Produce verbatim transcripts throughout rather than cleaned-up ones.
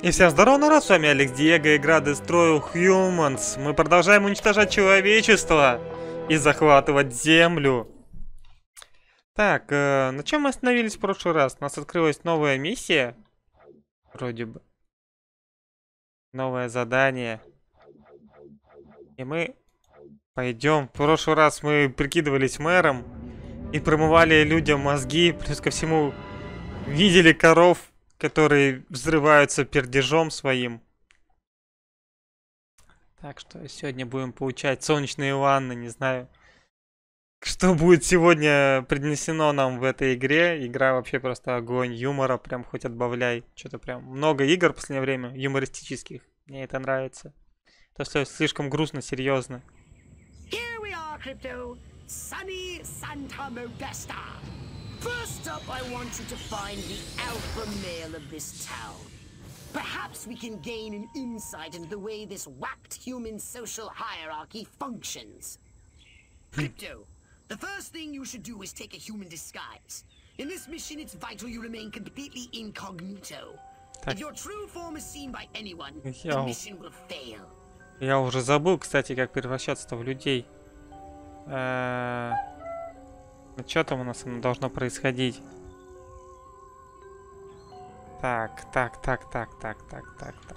И всем здорово, народ, с вами Алекс Диего, игра Destroy Humans. Мы продолжаем уничтожать человечество и захватывать землю. Так, э, на чем мы остановились в прошлый раз? У нас открылась новая миссия. Вроде бы. Новое задание. И мы пойдем. В прошлый раз мы прикидывались мэром и промывали людям мозги. Плюс ко всему видели коров, которые взрываются пердежом своим. Так что сегодня будем получать солнечные ванны, не знаю. Что будет сегодня принесено нам в этой игре. Игра вообще просто огонь, юмора прям хоть отбавляй. Что-то прям много игр в последнее время, юмористических. Мне это нравится. То все слишком грустно, серьезно. First up, I want you to find the alpha male of this town. Perhaps we can gain an insight into the way this whacked human social hierarchy functions. Crypto, the first thing you should do is take a human disguise. In this mission, it's vital you remain completely incognito. If your true form is seen by anyone, the mission will fail. Я уже забыл, кстати, как превращаться-то в людей. Что там у нас должно происходить? Так, так, так, так, так, так, так, так.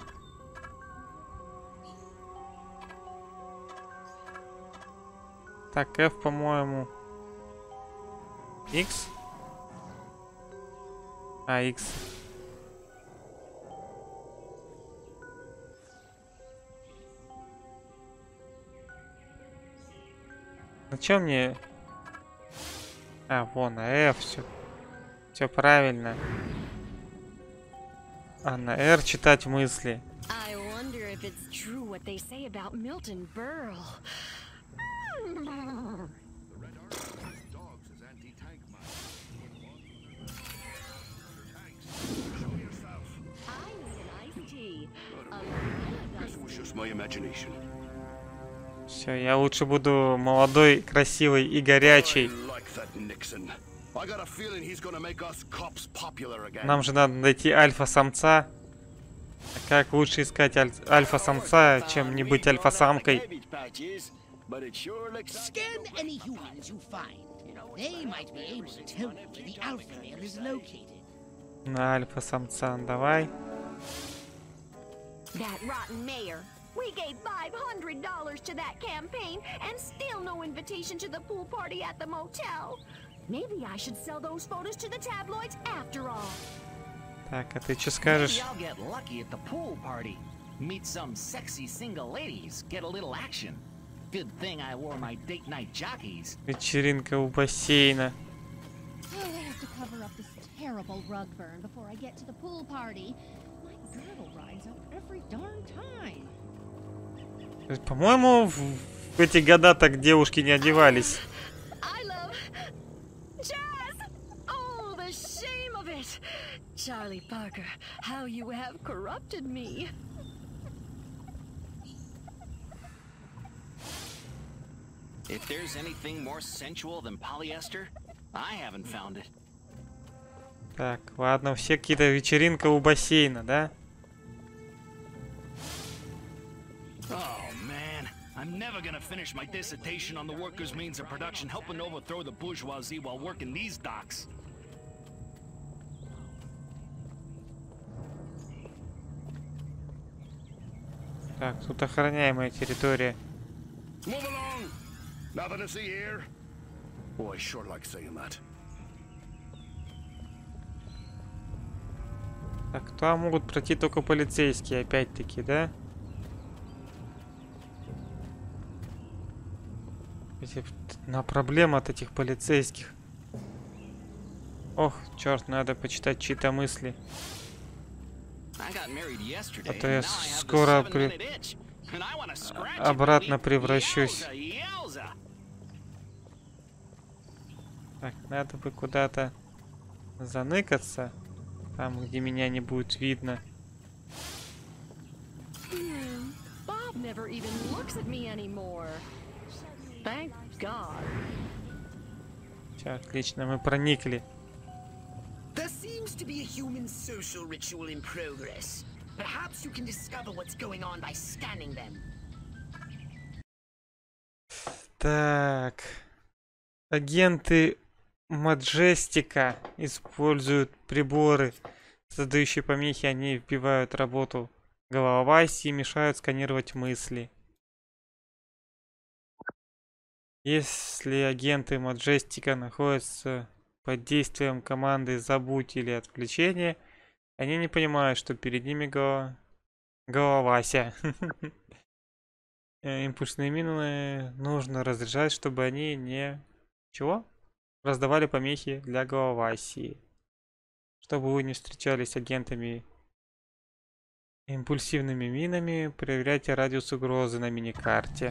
Так, F, по-моему. X? А, X. Зачем мне... А, вон, а F, все. Все правильно. А на R читать мысли. Все, я лучше буду молодой, красивый и горячий. Нам же надо найти альфа-самца. А как лучше искать аль альфа-самца, чем не быть альфа-самкой? На альфа-самца, давай. We gave five hundred dollars to that campaign and still no invitation to the pool party at the motel. Maybe I should sell those photos to the tabloids after all. Так, а ты что скажешь? I'll get lucky at the pool party. Meet some sexy single ladies, get a little action. Good thing I wore my date night jockeys. Вечеринка у бассейна. I have to cover up this terrible rug burn before I get to the pool party. My girdle rides out every darn time. По-моему, в, в эти года так девушки не одевались. Charlie Parker, how you have corrupted me. If there's anything more sensual than polyester, I haven't found it. Так, ладно, все какие-то вечеринка у бассейна, да? I'm never gonna finish my dissertation on the workers' means of production, helping overthrow the bourgeoisie while working these docks. Так, тут охраняемая территория. Move along. Nothing to see here. Boy, sure like saying that. Так, туда могут пройти только полицейские, опять-таки, да? На проблема от этих полицейских. Ох, черт, надо почитать чьи-то мысли. А то я скоро при... обратно превращусь. Так, надо бы куда-то заныкаться. Там, где меня не будет видно. Thank God. Все, отлично, мы проникли. There seems to be a human social ritual in progress. Perhaps you can discover what's going on by scanning them. Так. Агенты Маджестика используют приборы, создающие помехи. Они вбивают работу Головаси и мешают сканировать мысли. Если агенты Маджестика находятся под действием команды «Забудь» или «Отключение», они не понимают, что перед ними голова... Головася. Импульсные мины нужно разряжать, чтобы они не... Чего? Раздавали помехи для Головасии. Чтобы вы не встречались с агентами импульсивными минами, проверяйте радиус угрозы на миникарте.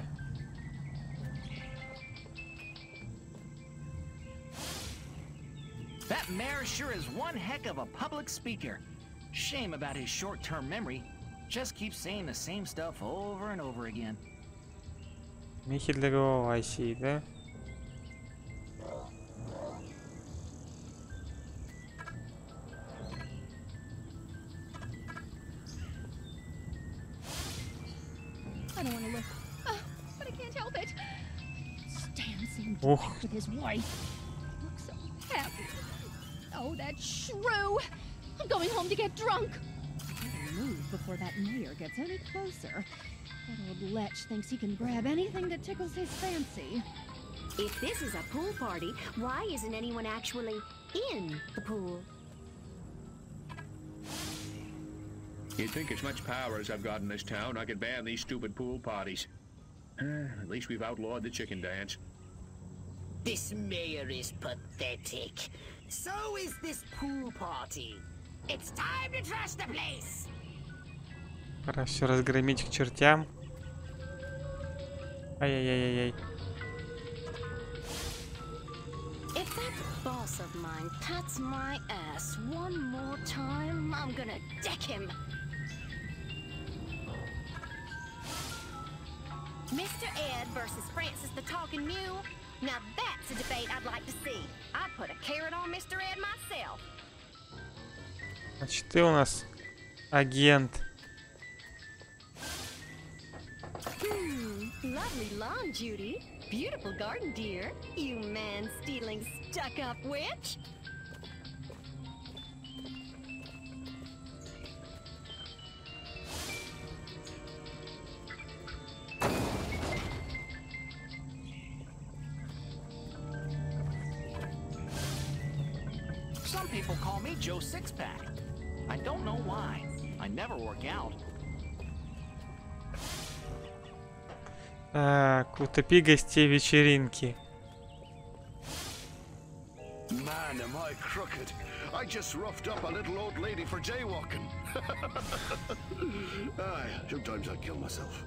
That mayor sure is one heck of a public speaker. Shame about his short-term memory. Just keeps saying the same stuff over and over again. Мехи для Головасии, да? I don't want to look, uh, but I can't help it. Stan seemed Ох. back with his wife. Looks so happy. Oh, that shrew! I'm going home to get drunk. I better move before that mayor gets any closer. That old lech thinks he can grab anything that tickles his fancy. If this is a pool party, why isn't anyone actually in the pool? You'd think as much power as I've got in this town, I could ban these stupid pool parties. Uh, at least we've outlawed the chicken dance. This mayor is pathetic. So is this pool party. It's time to trash the place. Пора все разгромить к чертям. Ай-яй-яй-яй. If that boss of mine pats my ass one more time, I'm gonna deck him. Mister Ed versus Francis the Talking Mule. Now that's a debate I'd like to see. I'd put a carrot on Mister Ed myself. Значит, ты у нас агент. Hmm, lovely lawn, Judy. Beautiful garden, dear. You man-stealing, stuck-up witch. Some people call me Joe Sixpack. I don't know why. I never work out. Так, утопи гостей вечеринки. Man, am I crooked. I just roughed up a little old lady for jaywalking. Aye, sometimes I'd kill myself.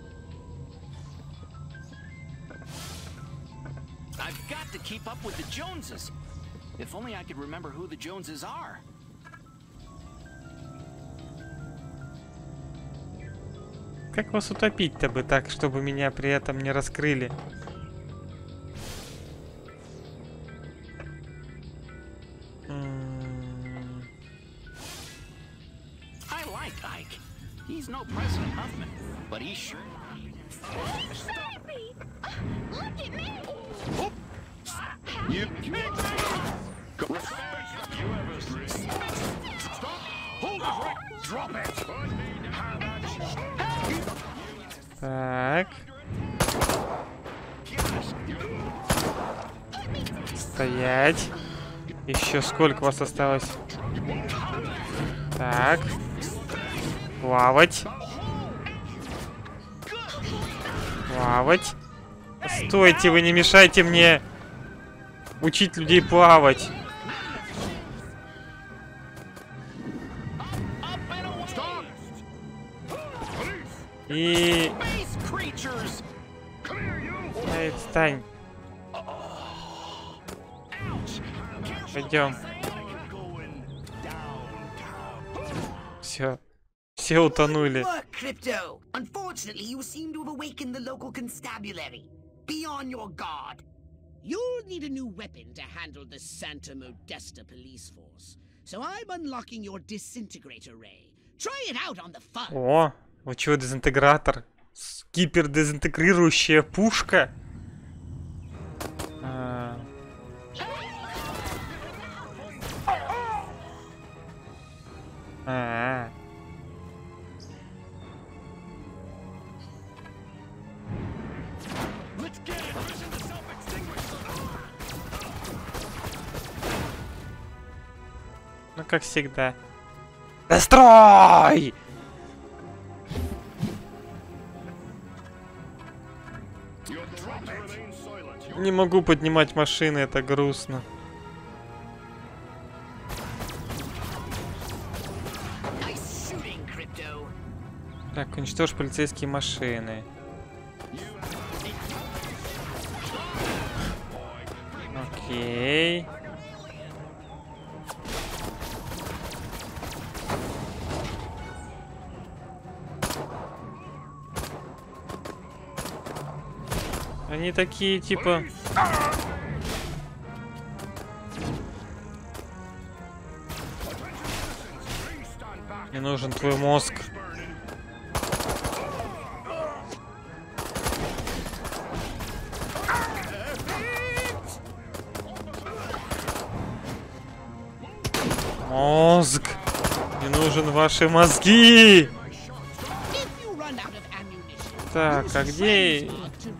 I've got to keep up with the Joneses. If only I could remember who the Joneses are. Как вас утопить-то бы так, чтобы меня при этом не раскрыли? М-м-м. I like Ike. He's no President Huffman, but he's sure. Happy! Look at me! You Go. Respect you ever Stop! Hold it right! Drop it! How much? Так. Стоять. Еще сколько у вас осталось? Так. Плавать. Плавать. Стойте, вы не мешайте мне учить людей плавать. И... Эй, встань. Пойдем. Все. Все утонули. Good work, Crypto. Unfortunately, you seem to have awakened the local constabulary. Be on your guard. You'll need a new weapon to handle the Santa Modesta police force. So I'm unlocking your disintegrator ray. Try it out on the fun. О, вот чего дезинтегратор. Гипердезинтегрирующая пушка. А. А. Ну, как всегда. Настрой! Не могу поднимать машины, это грустно. Так, уничтожь полицейские машины. Окей. Они такие, типа... Мне нужен твой мозг. Мозг. Мне нужен ваши мозги. Так, а где...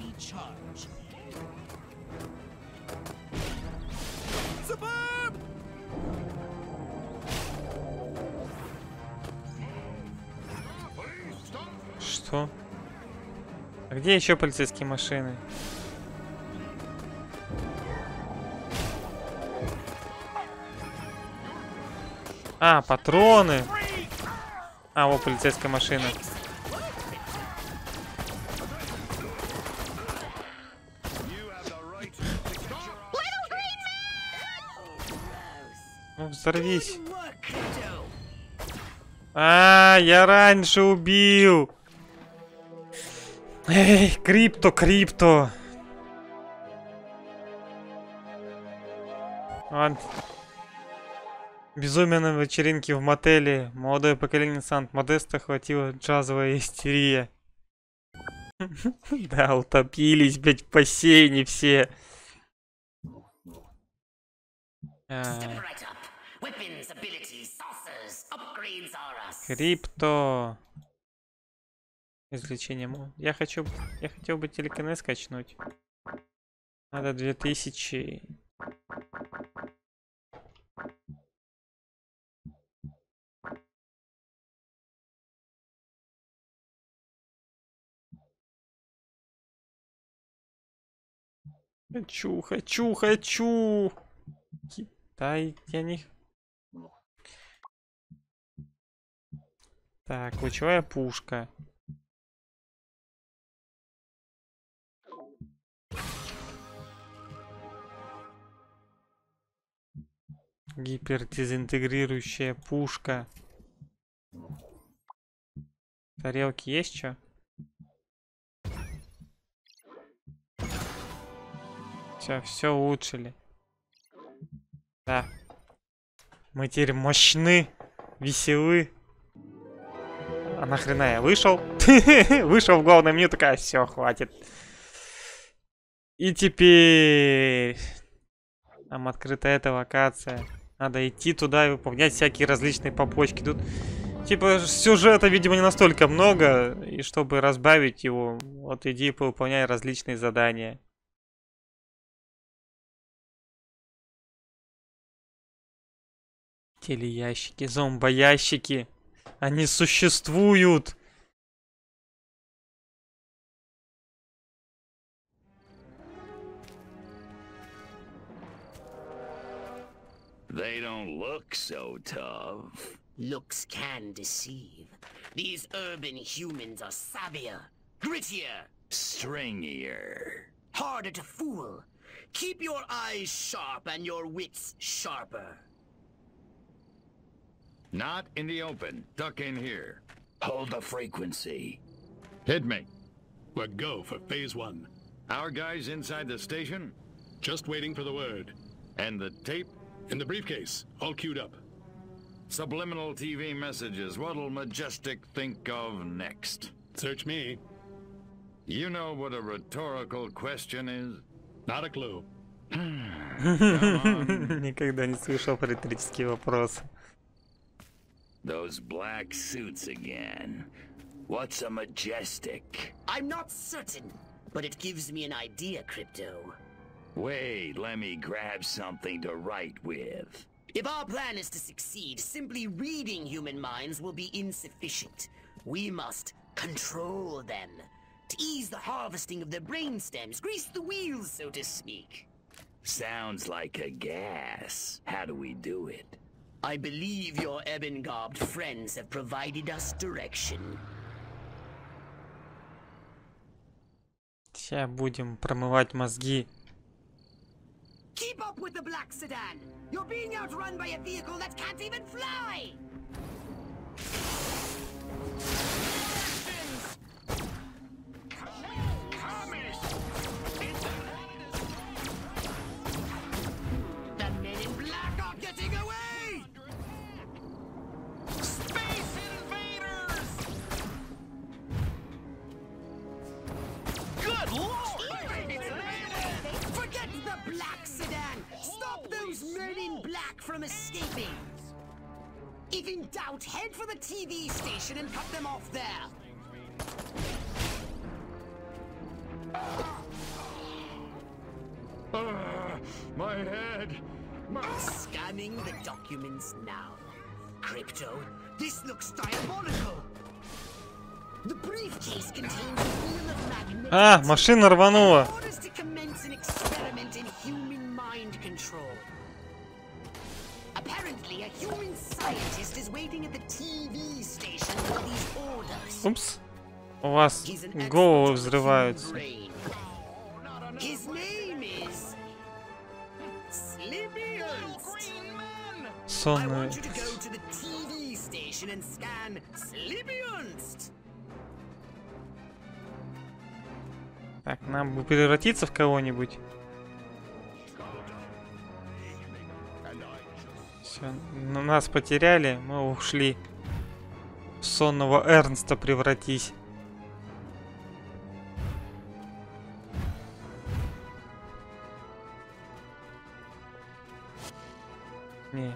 Что? А где еще полицейские машины? А, патроны. А, вот полицейская машина. Ну, взорвись. А, я раньше убил. Эй, крипто, крипто. Ладно. Безумие на вечеринке в мотеле. Молодое поколение Сант-Модеста охватила джазовая истерия. Да, утопились, блядь, в бассейне все. Крипто. Извлечение. Я хочу, я хотел бы телекинез качнуть. Надо две тысячи. Хочу, хочу, хочу. Да, я не... Так, лучевая пушка. Гипердезинтегрирующая пушка. Тарелки есть что? Все, все улучшили. Да. Мы теперь мощны, веселы. А нахрена я вышел? Вышел в главное меню, такая, все, хватит. И теперь нам открыта эта локация. Надо идти туда и выполнять всякие различные побочки. Тут, типа, сюжета, видимо, не настолько много. И чтобы разбавить его, вот иди и выполняй различные задания. Телеящики, зомбоящики. Они существуют. They don't look so tough. Looks can deceive. These urban humans are savvier, grittier, Stringier. harder to fool. Keep your eyes sharp and your wits sharper. Not in the open. Duck in here. Hold the frequency. Hit me. We're go for phase one. Our guys inside the station? Just waiting for the word. And the tape? In the briefcase, all queued up. Subliminal T V messages. What'll Majestic think of next? Search me. You know what a rhetorical question is? Not a clue. Никогда не слышал риторические вопросы. Those black suits again. What's a Majestic? I'm not certain, but it gives me an idea, Crypto. Wait, let me grab something to write with. If our plan is to succeed, simply reading human minds will be insufficient. We must control them. To ease the harvesting of their brain stems, grease the wheels, so to speak. Sounds like a gas. How do we do it? I believe your ebon-garbed friends have provided us direction. Сейчас будем промывать мозги. Keep up with the black sedan! You're being outrun by a vehicle that can't even fly! The men in black are getting away! Space invaders! Good lord! Forget the black sedan! Stop those men in black from escaping! If in doubt, head for the T V station and cut them off there! Ah, my head. My... Scanning the documents now. Crypto, this looks diabolical! The briefcase contains a wheel of magnetic... А, машина рванула. Orders to commence an experiment in human mind control. Apparently, a human scientist is waiting at the T V station for these orders. Упс. У вас головы взрываются. His name is Sleepy Ernst. I want you to go to the T V station and scan Sleepy Ernst. Так, нам бы превратиться в кого-нибудь. Все, нас потеряли, мы ушли. В сонного Эрнста превратись. Не.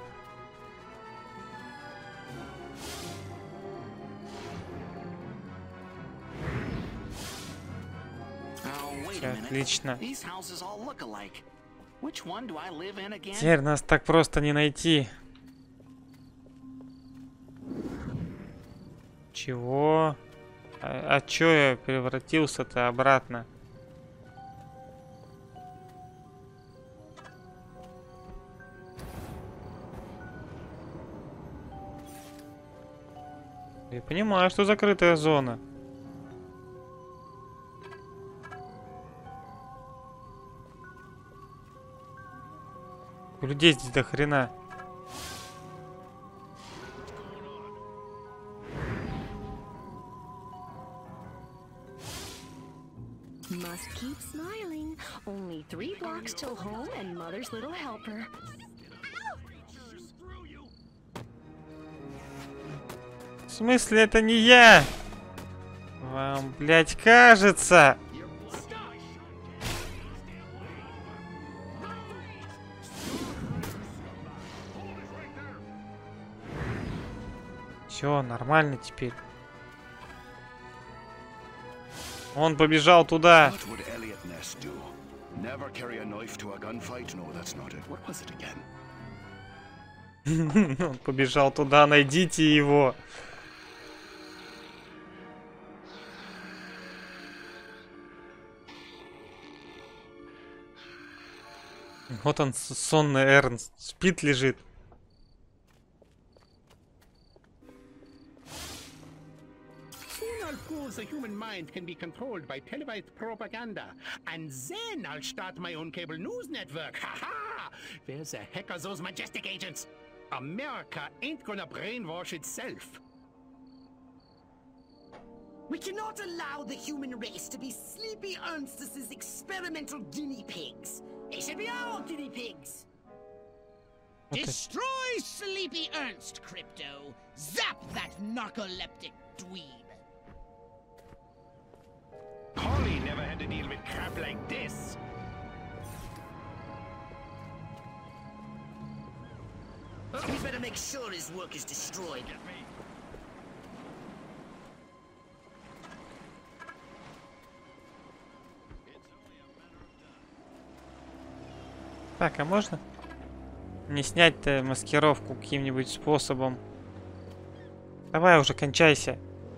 Отлично. Теперь нас так просто не найти. Чего? А, а чё я превратился-то обратно? Я понимаю, что закрытая зона. Людей здесь до хрена. Must keep smiling. Only three blocks till home and mother's little helper. В смысле, это не я? Вам, блядь, кажется. Все, нормально теперь. Он побежал туда. Он побежал туда, найдите его. Вот он, сонный Эрнст, спит, лежит. The human mind can be controlled by televised propaganda, and then I'll start my own cable news network. Ha ha! Where's the heck are those Majestic agents? America ain't gonna brainwash itself. We cannot allow the human race to be Sleepy Ernst's experimental guinea pigs. They should be our guinea pigs. Destroy Sleepy Ernst, Crypto. Zap that narcoleptic dweeb. Polly never had to deal with crap like this. We better make sure his work is destroyed. Так, а можно не снять-то маскировку каким-нибудь способом? Давай уже, кончайся.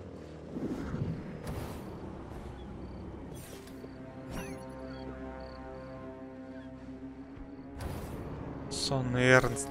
Сонный Эрнст.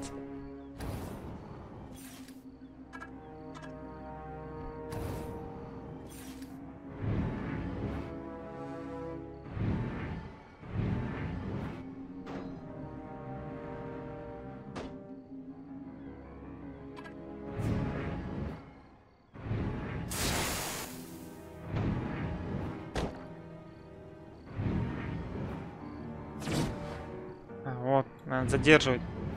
А, вот, надо задерживать.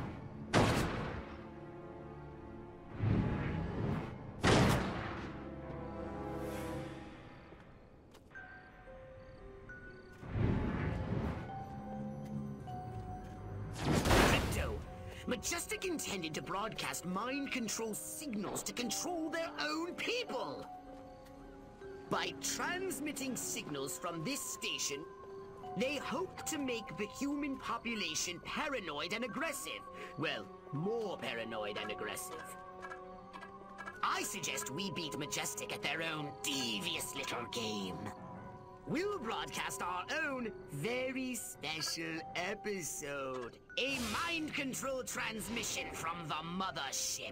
Majestic intended to broadcast mind control signals to control their own people. By transmitting signals from this station, they hope to make the human population paranoid and aggressive. Well, more paranoid and aggressive. I suggest we beat Majestic at their own devious little game. We'll broadcast our own very special episode. A mind control transmission from the mothership.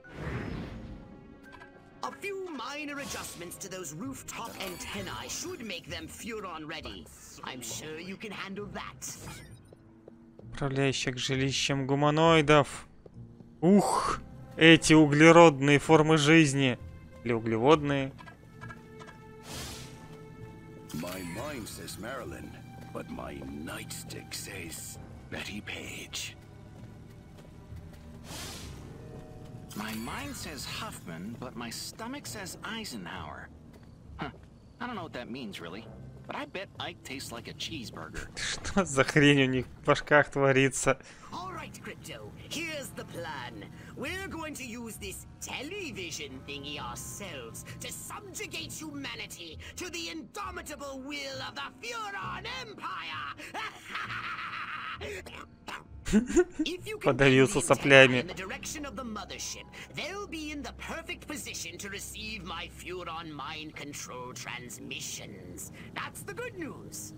A few minor adjustments to those rooftop antennae should make them Furon ready. I'm sure you can handle that. Управляющих жилищем гуманоидов. Ух, эти углеродные формы жизни. Или углеводные. My mind says Marilyn, but my nightstick says Betty Page. My mind says Huffman, but my stomach says Eisenhower. Huh. I don't know what that means, really. But I bet Ike tastes like a cheeseburger. Что за хрень у них в башках творится? All right, Crypto. Here's the plan. We're going to use this television thingy ourselves to subjugate humanity to the indomitable will of the Furon Empire. If you can Подавился соплями. in the direction of the mothership, they'll be in the perfect position to receive my Furon mind control transmissions. That's the good news.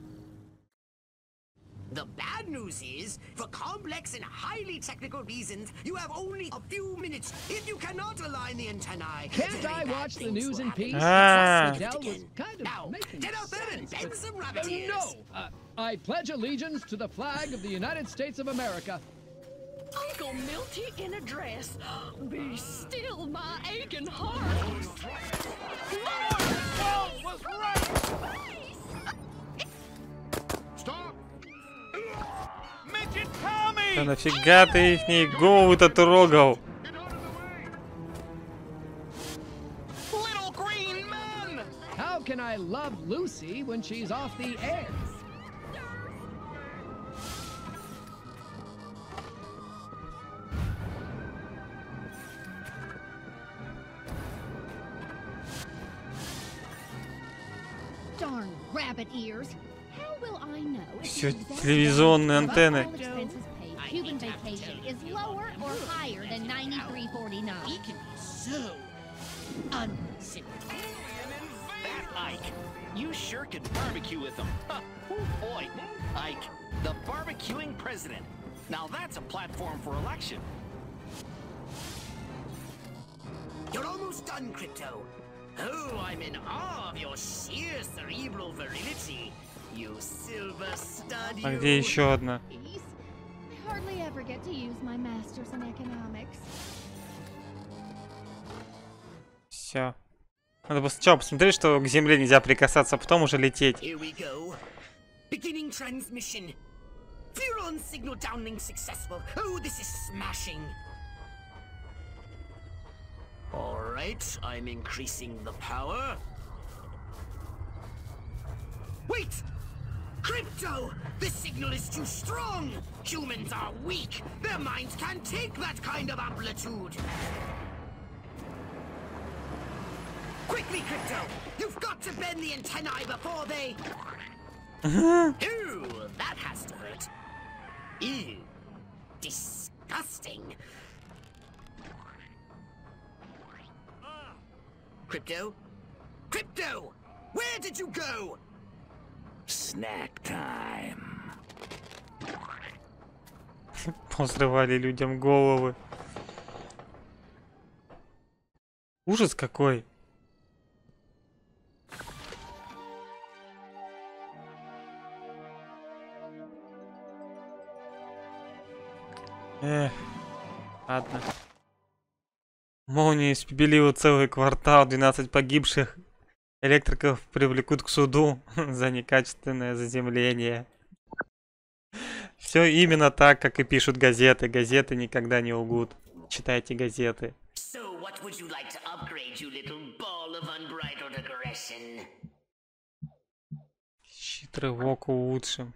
The bad news is, for complex and highly technical reasons, you have only a few minutes. If you cannot align the antennae, can't I watch the news in peace? Ah. Adele was kind of now, making get out there and sense, bend but- some rabbit Uh, ears. no, uh, I pledge allegiance to the flag of the United States of America. Uncle Milty in a dress. Be still my aching heart. Да нафига ты ихние головы-то трогал? Little green men! How can I love Lucy when she's off the air? Darn rabbit ears. How will I know if Всё the exact телевизионные amount of антенны. all expenses paid Cuban vacation is lower or higher than ninety-three forty-nine? He can be so unsympathetic. That Ike! You sure could barbecue with them. Huh. Oh boy, Ike, the barbecuing president. Now that's a platform for election. You're almost done, Crypto. Oh, I'm in awe of your sheer cerebral virility. You silver stud, А you. где еще одна? Please. I hardly ever get to use my masters in economics. Все. Надо было сначала посмотреть, что к земле нельзя прикасаться, а потом уже лететь. Here we go. Beginning transmission. Furon signal downlink successful. Oh, this is smashing. All right, I'm increasing the power. Wait! Crypto! This signal is too strong! Humans are weak! Their minds can't take that kind of amplitude! Quickly, Crypto! You've got to bend the antennae before they... Ooh, that has to hurt. Ew. Disgusting. Crypto? Crypto! Where did you go? Snack time. Позрывали людям головы. Ужас какой. Эх, ладно. Молния испепелила целый квартал, двенадцать погибших. Электриков привлекут к суду за некачественное заземление. Все именно так, как и пишут газеты. Газеты никогда не лгут. Читайте газеты. So what would you like to upgrade, you little ball of unbridled aggression? Щит рывок улучшим.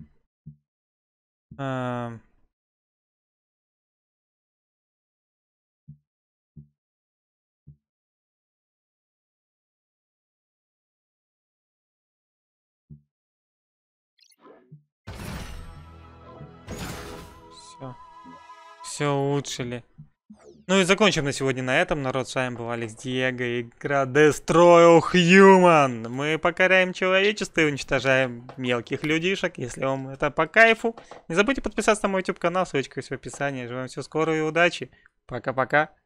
А... Все. Все улучшили. Ну и закончим на сегодня на этом. Народ, с вами был Алекс Диего. Игра Destroy All Human. Мы покоряем человечество и уничтожаем мелких людишек. Если вам это по кайфу, не забудьте подписаться на мой YouTube канал. Ссылочка есть в описании. Желаем всего скорого и удачи. Пока-пока.